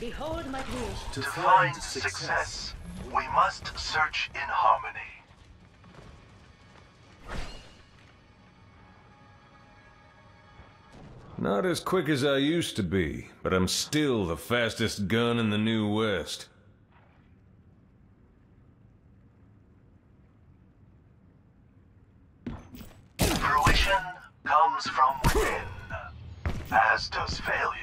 Behold my creation. To find success, we must search in harmony. Not as quick as I used to be, but I'm still the fastest gun in the New West. Fruition comes from within, as does failure.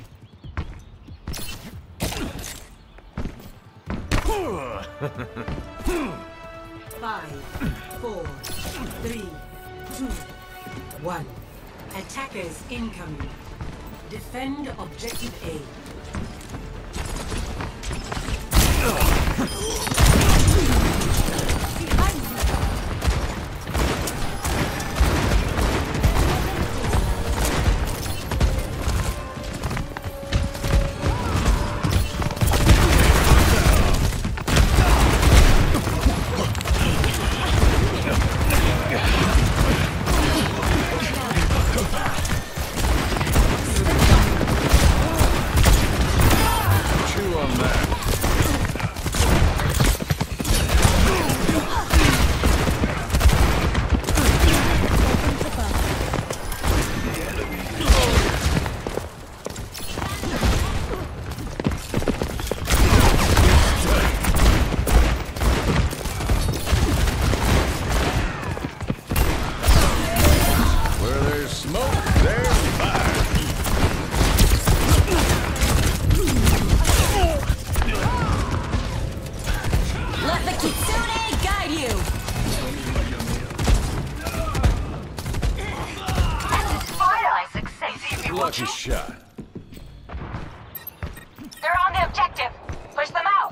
5, 4, 3, 2, 1. Attackers incoming. Defend objective A. Lucky shot. They're on the objective. Push them out.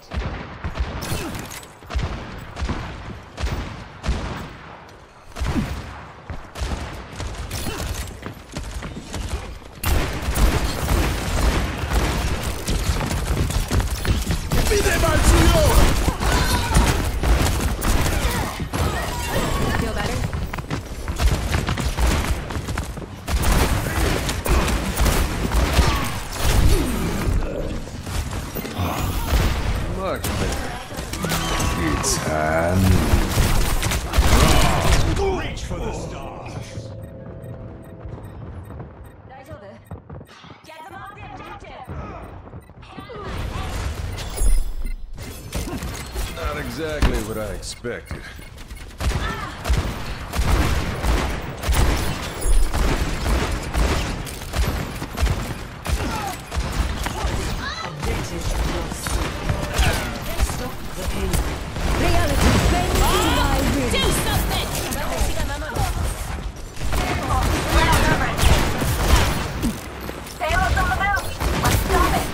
Feel better? Much better. It's time. Reach for the stars. Get them off the objective. Not exactly what I expected. Objective lost. Stop the pain. Reality bends to my will. Do something. Payload's on the move. Let's stop it.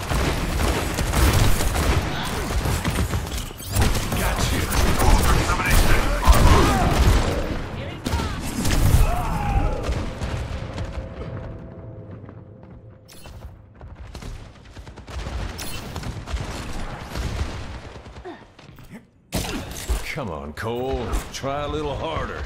Come on, Cole. Try a little harder.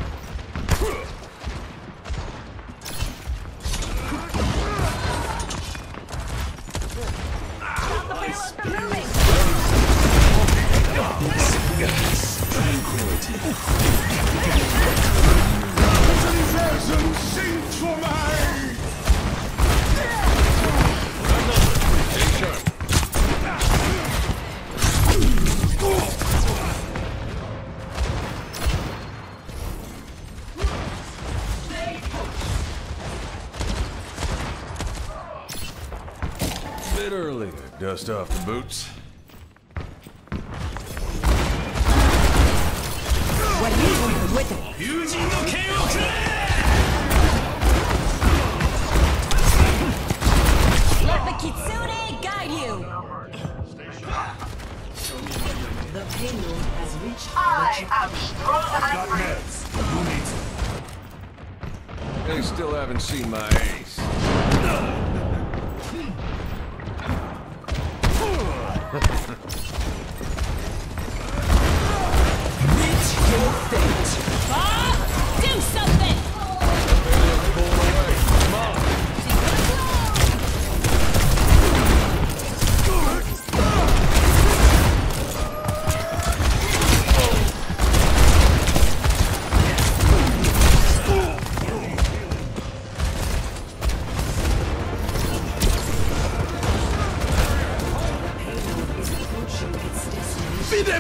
Bit early to dust off the boots. What you want with it? Let the Kitsune guide you. The payload has reached I am strong and brave. Who needs it? They still haven't seen my ace. Meet your fate. Do something. Pull away. Come on.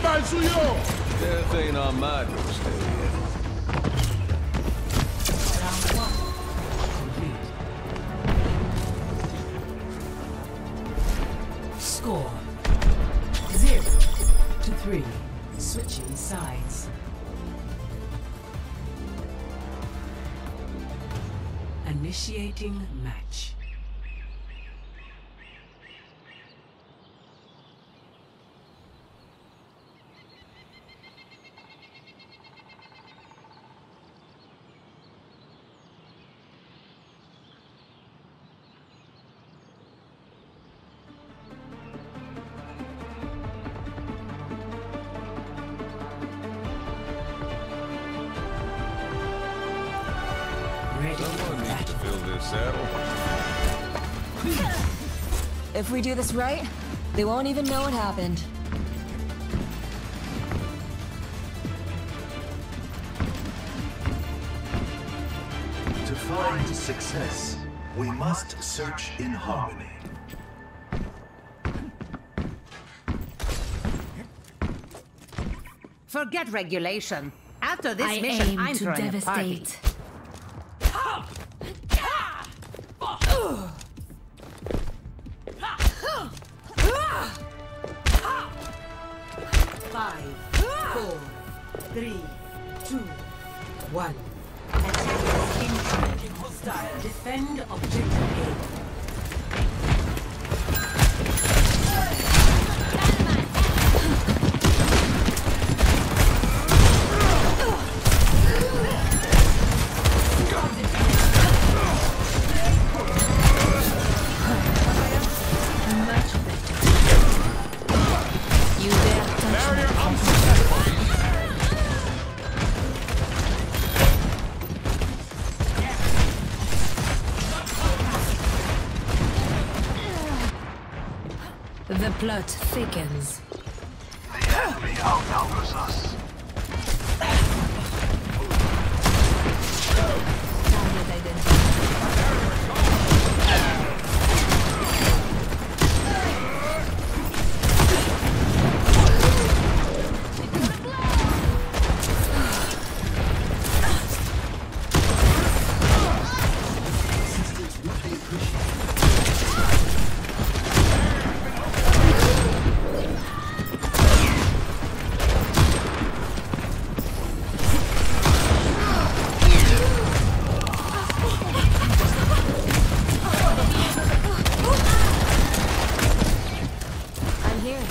Leva il suyo! Death ain't on my doorstep yet. Round 1. Complete. Score 0-3. Switching sides. Initiating match. Someone needs to fill this saddle. If we do this right, they won't even know what happened. To find success, we must search in harmony. Forget regulation. After this I mission, aim I'm to throwing a party. devastate. Five, 4, 3, 2, 1. Attackers incoming. Hostile. Defend objective A. You dare touch me. The plot thickens. The enemy outnumbers us. Target identified. I'm here.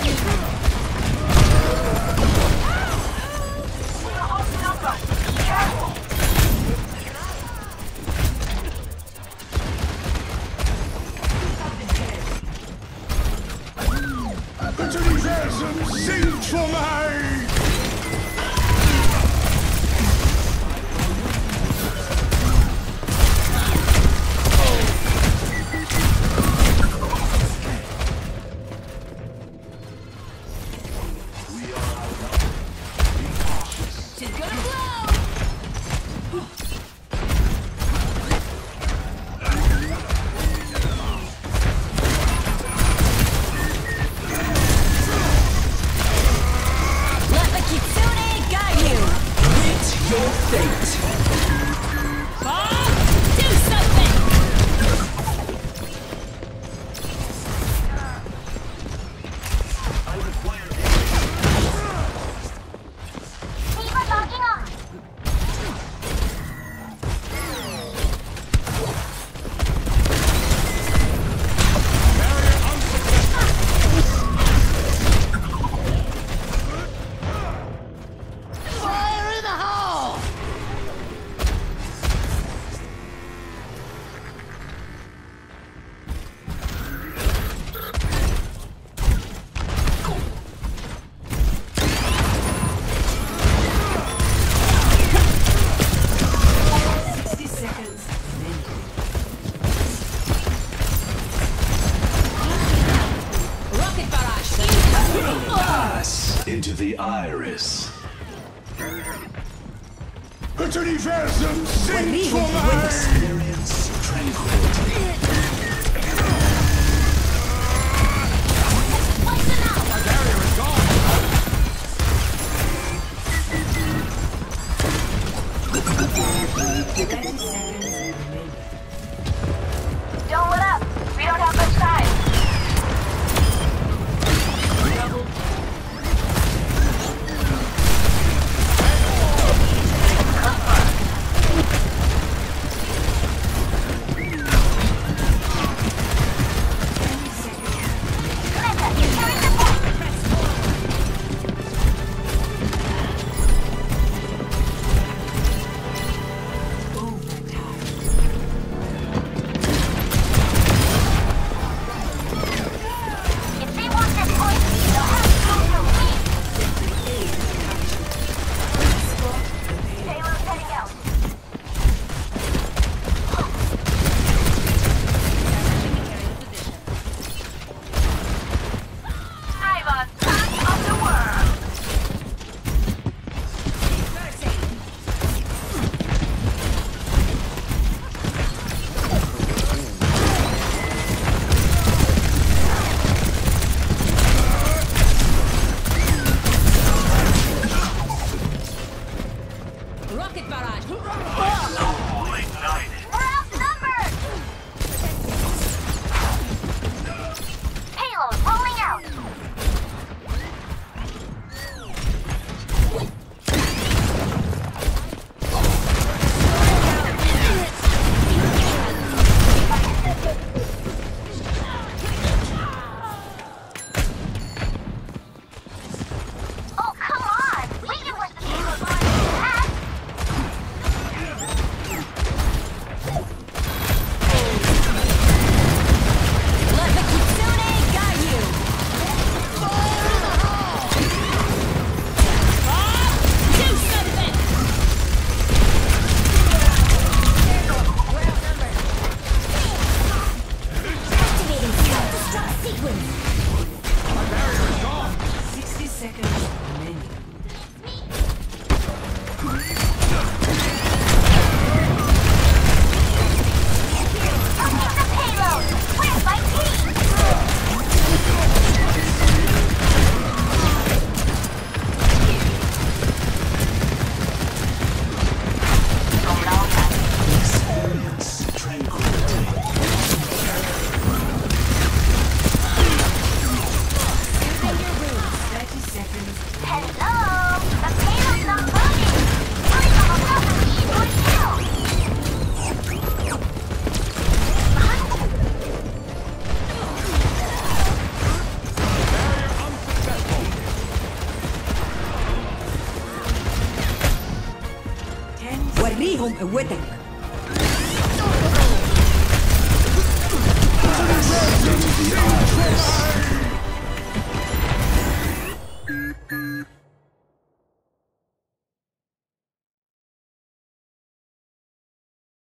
Utilisersum singt för mig! She's gonna blow! Let the Kitsune guide you! Meet your fate. Bob, do something! Fire in the hole! Rocket barrage! Pass into the iris. Utilisersum singt för mig! Experience tranquility. أوريهم قوتك.